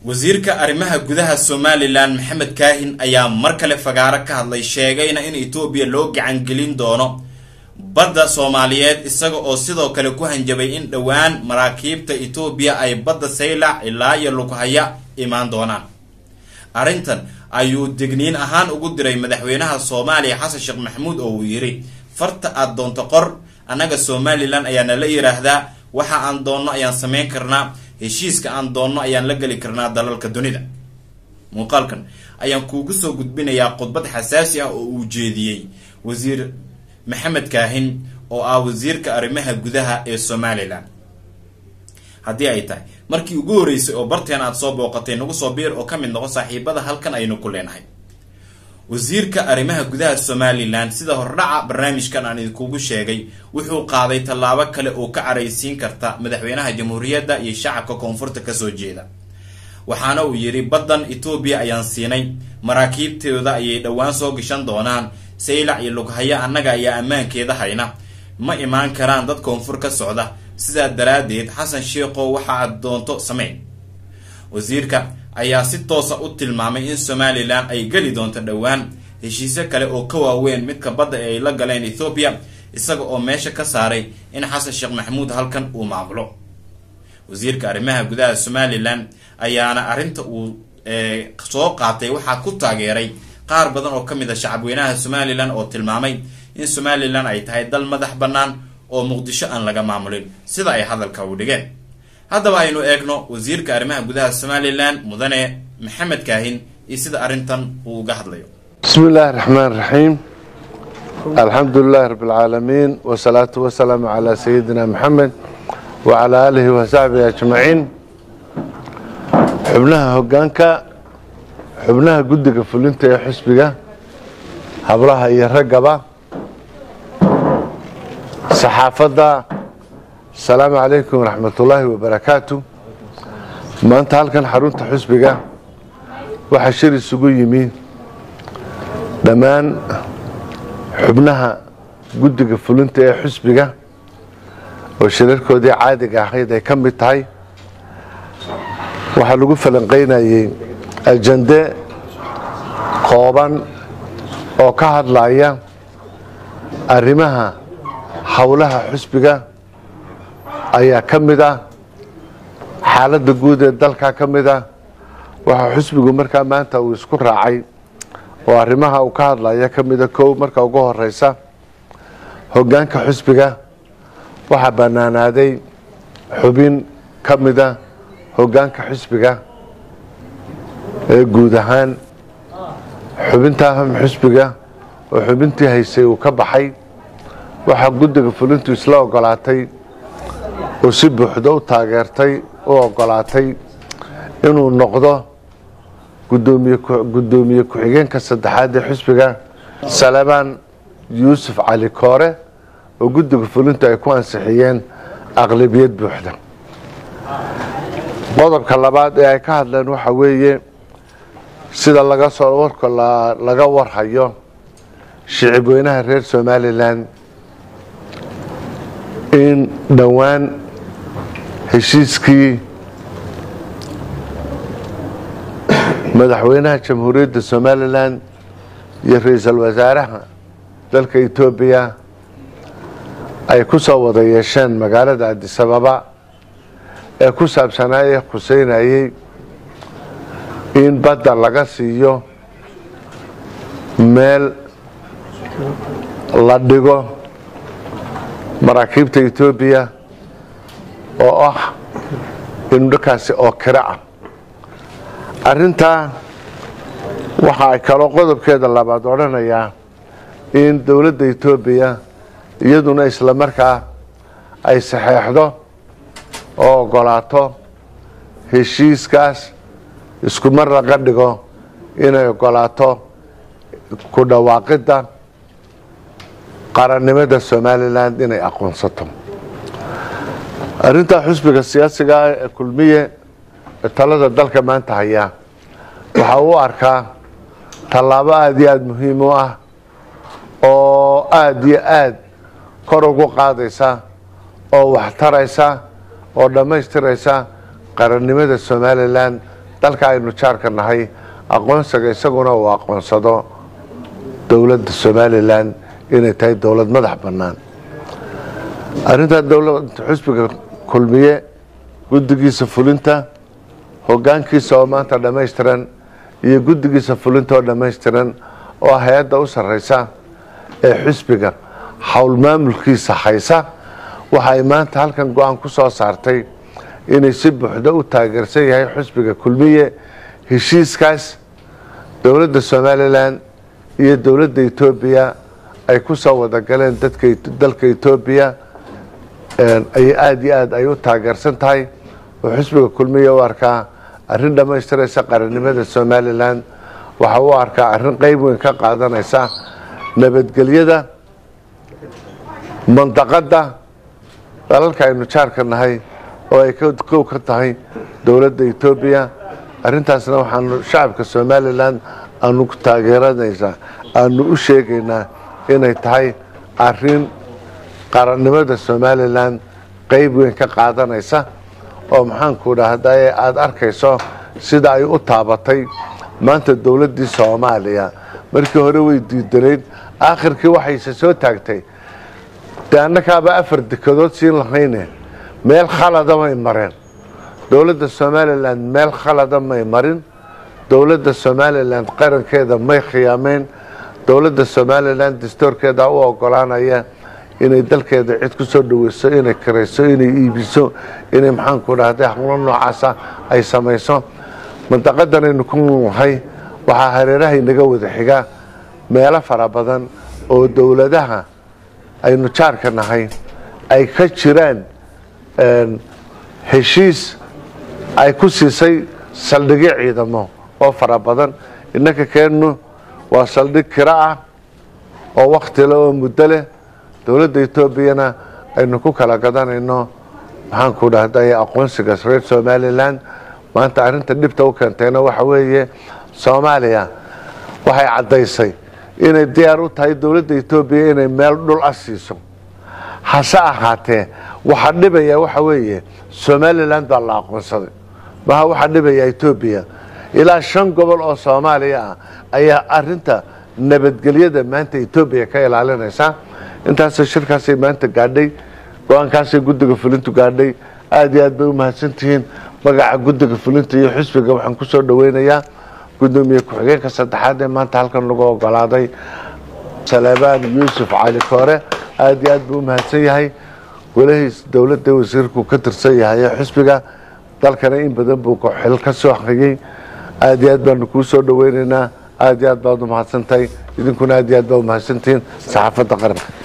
wasiirka arrimaha gudaha Somaliland Maxamed Kaahin ayaa mar kale fagaara ka hadlay sheegayna in Itoobiya loo gacan gelin doono badda Soomaaliyeed isaga oo sidoo kale ku hanjabay in dhawaan maraakiibta Itoobiya ay badda Saylac ilaa iyo Lughaya imaan doonaan. Arrintan ayuu digniin ahaan ugu diray madaxweynaha Soomaaliya Xasan Sheekh Maxamuud oo uu yiri farta aad doonto qor anaga Somaliland ayaana la yiraahdaa waxa aan doonno ayaan sameyn karnaa heshiiska aan doonno ayaan la gali karnaa dalalka dunida. muuqaalkan ayaan kuugu soo gudbinayaa khudbad xasaasi ah oo uu jeediyay wasiir Maxamed Kaahin oo ah wasiirka arrimaha gudaha ee Somaliland. haddii ay tahay markii ugu horeysay oo barteen aad soo booqatay nagu soo biir oo kamid noqon saaxiibada halkan aynu ku leenahay. wasiirka arrimaha gudaha Somaliland sida hordhaca barnaamijkan aan idinku sheegay wuxuu qaaday tallaabo kale oo ka careysiin karta madaxweynaha jamhuuriyadda iyo shacabka koonfurta ka soo jeeda. waxaana uu yiri badan Itoobiya ayaan siinay maraakiibteeda ayay dhawaan soo gashan doonaan Saylac iyo Lughaya annaga ayaa ammaankeeda hayna ma imaan karaan dad koonfur ka socda sida daraadeed Xasan Sheekho waxa aad doonto sameey. wasiirka ayaa si toos ah u tilmaamay in Somaliland ay gali doonto dhawaan heshiisyo kale oo ka waaweyn midka badda ay la galeen Itoobiya isaga oo meesha ka saaray in Xasan Sheekh Maxamuud halkan uu maamulo. wasiirka arrimaha gudaha Somaliland ayaana arinta uu soo qaatay waxa ku taageeray qaar badan oo kamid ah shacabweynaha Somaliland oo tilmaamay in Somaliland ay tahay dal madax bannaan oo Muqdisho aan laga maamulin sida ay hadalka u dhigeen. haddaba aynu eegno wasiirka arrimaha gudaha Somaliland mudane Maxamed Kaahin iyo sida arintan uu uga hadlayo. bismillahir rahmanir rahim alhamdulillahi rabbil alamin wa salatu wa salamu ala sayyidina Muhammad wa ala alihi wa sahbihi ajma'in. xubnaha guddiga fulinta ee xisbiga hablaha iyo ragaba saxaafadda السلام عليكم ورحمة الله وبركاته. ما أنت هالكن حرونت حسبك وحشر السجو يمين دمان حبنها جدك فلنت حسبك وشركة دي عادة عقيدة كم بتاعي وحلقوا فلنقينا الجندة قابا أو كهر لايا الرمها حولها حسبك ayaa kamid ah xaaladda guud ee dalka kamid ah waxa xisbigu markaa maanta uu isku raacay oo arrimaha uu ka hadlaya kamid ah koow marka ugu horeysa hoggaanka xisbiga waxa banaanaaday xubin kamid ah hoggaanka xisbiga ee guud ahaan xubinta xisbiga oo xubintii haysay uu ka baxay waxa guddiga fulintu isla ogolaatay oo si buuxda u taageertay oo ogolaatay inuu noqdo gudoomiye ku-xigeenka saddexaad ee xisbiga Salmaan Yuusuf Cali Koore oo guddiga fulinta ay ku ansixiyeen aqlabiyad buuxda. qodobka labaad ee ay ka hadleen waxa weeye sida laga warhayo shicibweynaha reer Somaliland in dhawaan heshiiskii madaxweynaha jamhuuriyadda Somaliland iyo ra'iisul wasaaraha dalka Itoobiya ay ku soo wada yeesheen magaalada Addis Ababa ee ku saabsanayay xuseynayay in badda laga siiyo meel la dhigo maraakiibta Itoobiya oo ah in dhulkaasi oo kira ah. arrinta waxa ay kala qodobkeeda labaad oranayaa in dawladda Itoobiya iyaduna isla markaa ay saxeexdo oo ogolaato heshiiskaas isku mar laga dhigo inay ogolaato ku dhawaaqida qarannimada Somaliland inay aqoonsato. arrinta xisbiga siyaasiga ee kulmiye talada dalka maanta haya waxa uu arkaa tallaabo aad iyo aad muhiim u ah oo aad iyo aad kor ugu qaadaysa oo wax taraysa oo dhamaystiraysa qarannimada Somaliland dalka aynu jaarka nahay aqoonsiga isaguna uu aqoonsado dowladda Somaliland inay tahay dowlad madax bannaan arrinta dowladda xisbiga kulmiye guddigiisa fulinta hoggaankiisa oo maanta dhammaystiran iyo guddigiisa fulinta oo dhammaystiran oo hay'adda u sarreysa ee xisbiga hawl maamulkiisa haysa waxay maanta halkan go'aan ku soo saartay inay si buuxda u taageersan yahay xisbiga kulmiye heshiiskaas dowladda Somaliland iyo dowladda Itoobiya ay ku soo wada galeen dalka Itoobiya ay aad ay u taageersan tahay oo xisbiga kulmiye u arkaa arrin dhammaystiraysa qarannimada Somaliland waxa uu arkaa arrin qayb weyn ka qaadanaysa nabadgelyada mandaqada dalalka aynu jaarka nahay oo ay ka tahay dowladda Itoobiya arrintaasna waxaanu shacabka Somaliland aanu ku taageeranaysaa aanu u sheegaynaa inay tahay arrin qarannimada Somaliland qayb weyn ka qaadanaysa oo maxaan ku dhahdaa aad arkayso sida ay u taabatay maanta dowladdii Soomaaliya markii hore way diidaneyd aakhirkii waxay soo taagtay annakaaba 4 dekadood siin lahayne meel khalada may mareen dowladda Somaliland meel khalada may marin dowladda Somaliland qarankeeda may khiyaameen dowladda Somaliland dastuurkeeda u ogolaanaya inay dalkeeda cid ku soo dhaweyso inay kareyso inay iibiso inay maxaan ku dhahday hawlo noocaas ay samayso mandaqadan aynu ku nahay waxa hareeraha inaga wada xiga meelo fara badan oo dowladaha aynu jaarka nahay ay ka jiraan heshiis ay ku siisay saldhigyo ciidamo oo fara badan innaka keenno waa saldhig kira ah oo waqti leh oo muddo leh dowladda Itoobiyana aynu ku kala gadanayno maxaan ku dhahday aqoonsiga reer Somaliland maanta arrinta dibta u keentayna waxa weeye Soomaaliya waxay cadaysay inay diyaar u tahay dowladda Itoobiya inay meel dhul asiiso hase ahaatee waxa dhibaya waxa weeye Somaliland baa la aqoonsaday waxa dhibaya Itoobiya ilaa 5 gobol oo Soomaaliya ah ayaa arrinta nabadgelyada maanta Itoobiya ka ilaalinaysa intaas shirkaasi maanta gaadhay go'aankaasi guddiga fulintu gaadhay aad iyo aad bay u mahadsantihiin magaca guddiga fulinta iyo xisbiga waxaan ku soo dhaweynayaa gudoomiye ku-xigeenka saddexaad ee maanta halkan lagu ogolaaday Salebaan Yuusuf Cali Koore aad iyo aad buu u mahadsan yahay walahiis dowladda wasiirku ka tirsan yahay xisbiga dalkana in badan buu xil ka soo xigay aad iyo aad baan ku soo dhaweynaynaa aad iyo aad baad u mahadsantahay idinkuna aad iyo aad baad u mahadsantihiin saxaafadda qaranka